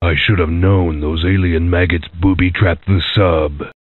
I should have known those alien maggots booby-trapped the sub.